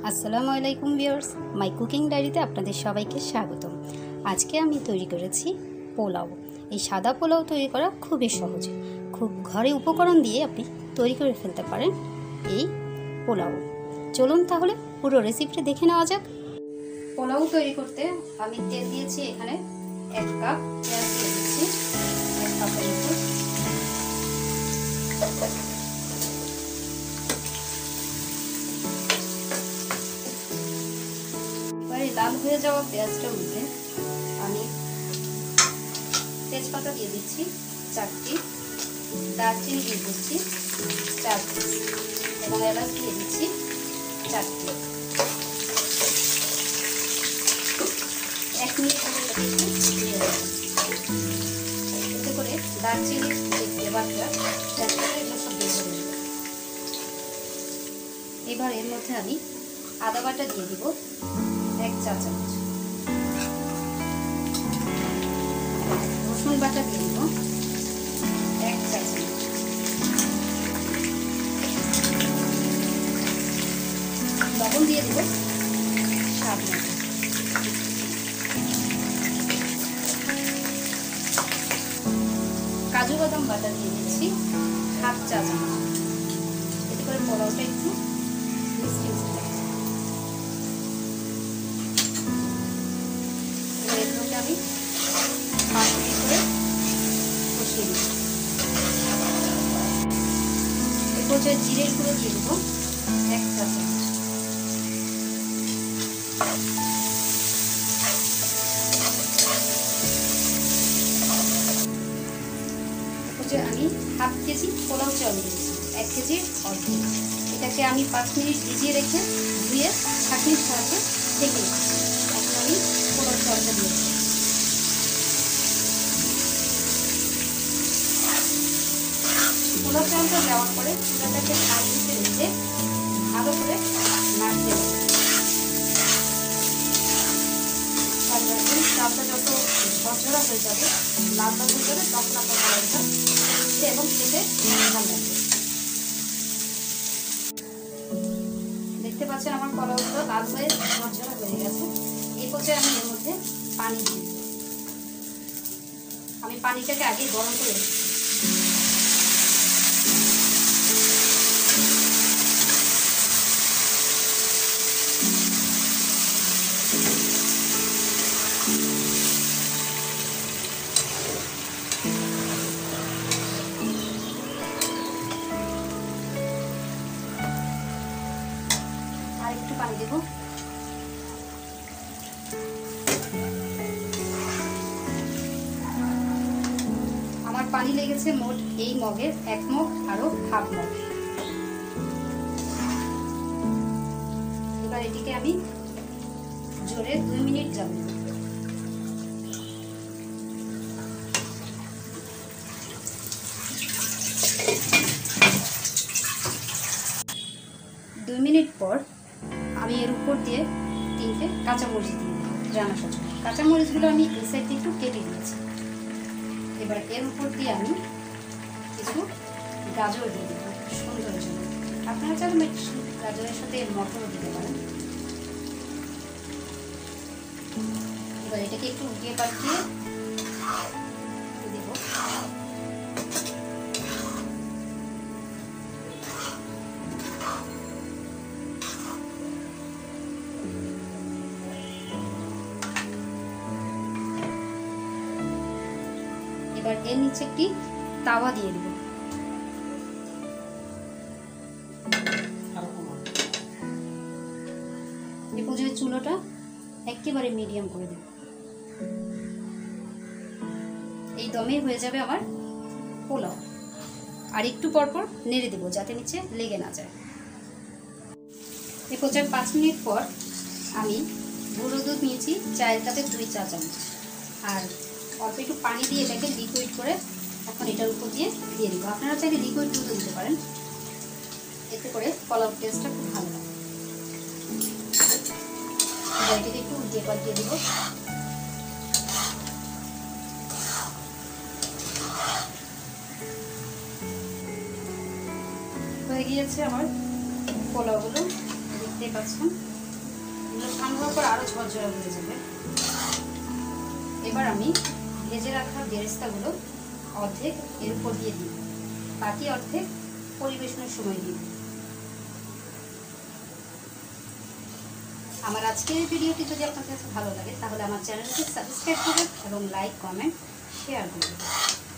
আসসালামু আলাইকুম viewers, my cooking ডায়েরিতে আপনাদের সবাইকে স্বাগতম। আজকে আমি তৈরি করেছি পোলাও। এই সাদা পোলাও তৈরি করা খুবই সহজ, খুব ঘরে উপকরণ দিয়ে আপনি তৈরি করে ফেলতে পারেন এই পোলাও। চলুন তাহলে পুরো রেসিপিটা দেখে নেওয়া যাক। পোলাও তৈরি করতে আমি তেল দিয়েছি, এখানে 1 কাপ পেঁয়াজ দিয়ে দিচ্ছি 1 কাপের উপর। লাল হয়ে যাওয়া পেঁয়াজটার মধ্যে আমি তেজপাতা দিয়ে দিচ্ছি 4টি, দারচিনি দিয়ে দিচ্ছি 4টি এবং এলাচ দিয়ে দিচ্ছি 4টি। 1 মিনিট এতে করে দারচিনির যে ফ্লেভারটা এগুলো সব বের করে দেব। এবার এর মধ্যে আমি আদা বাটা দিয়ে দিব 1 চা চামচ, রসুন বাটা দিয়ে দিব 1 চা চামচ, লবণ দিয়ে দিব স্বাদ মতো, কাজু বাদাম বাটা দিয়ে দিচ্ছি 1/2 চা চামচ। এতে করে পোলাওটা একটু মিষ্টি মিষ্টি লাগবে। আমি 5 মিনিট করে কষিয়ে নিই। এই পর্যায়ে জিরের গুঁড়ো দিয়ে দেবো 1 চা চামচ। আমি 1/2 কেজি পোলাও চাল দিয়েছি, 1 কেজির অর্ধেক। এটাকে আমি 5 মিনিট ভিজিয়ে রেখে ধুয়ে ছাঁকনির সাহায্যে ঢেকে রেখেছি। এখন আমি পোলাও চালটা দিয়েছি। পোলাও চালটা দেওয়ার পরে চুলাটাকে হাই হিটে রেখে ভালো করে নাড়তে হবে। চালটা যত ঝরঝরা হয়ে যাবে, লাল লাল হয়ে যাবে, তখন আপনার পোলাওটা এবং খেতে ভালো লাগবে। দেখতে পাচ্ছেন আমার পোলাওটা লাল হয়ে ঝরঝরা হয়ে গেছে। এই পর্যায়ে আমি এর মধ্যে পানি দিই। আমি পানিটাকে আগে গরম করে রেখেছি। একটু পানি দেব। আমার পানি লেগেছে মোট এই মগের 1 মগ আরো 1/2 মগ। এবার এটিকে আমি জোরে 2 মিনিট জাল দেব। 2 মিনিট পর আমি এর উপর দিয়ে 3টে কাঁচামরিচ দিয়ে দেবো রান্না সহ। কাঁচামরিচগুলো আমি এই সাইডে একটু কেটে দিয়েছি। এবার এর উপর দিয়ে আমি কিছু গাজর দিয়ে দেবো সুন্দর জন্য। আপনারা চাইলে গাজরের সাথে মটরও দিতে পারেন। এবার এটাকে একটু উঠিয়ে পাঠিয়ে দেব। এবার এর নিচে একটি তাওয়া দিয়ে দেব। এই পর্যায়ে চুলাটা একেবারে মিডিয়াম করে দেব। এই দমে হয়ে যাবে আমার পোলাও। আর একটু পরপর নেড়ে দেব যাতে নিচে লেগে না যায়। এই পর্যায়ে 5 মিনিট পর আমি গুঁড়ো দুধ নিয়েছি চায়ের কাপে 2 চা চামচ, আর অল্প একটু পানি দিয়ে এটাকে লিকুইড করে এখন এটার উপর দিয়ে দেবো। আপনারা চাইলে লিকুইড দুধও দিতে পারেন, এতে করে পোলাও টেস্টটা খুব ভালো লাগে। এটাকে একটু উল্টিয়ে পাল্টিয়ে দেবো। হয়ে গিয়েছে আমার পোলাওগুলো, দেখতে পাচ্ছেন। এগুলো ঠান্ডা হওয়ার পর আরও ঝরঝরা হয়ে যাবে। এবার আমি ভেজে রাখা বেরেস্তাগুলো অর্ধেক এর উপর দিয়ে দিই, বাকি অর্ধেক পরিবেশনের সময় দিই। আমার আজকের এই ভিডিওটি যদি আপনার কাছে ভালো লাগে তাহলে আমার চ্যানেলটি সাবস্ক্রাইব করবেন এবং লাইক, কমেন্ট, শেয়ার করবেন।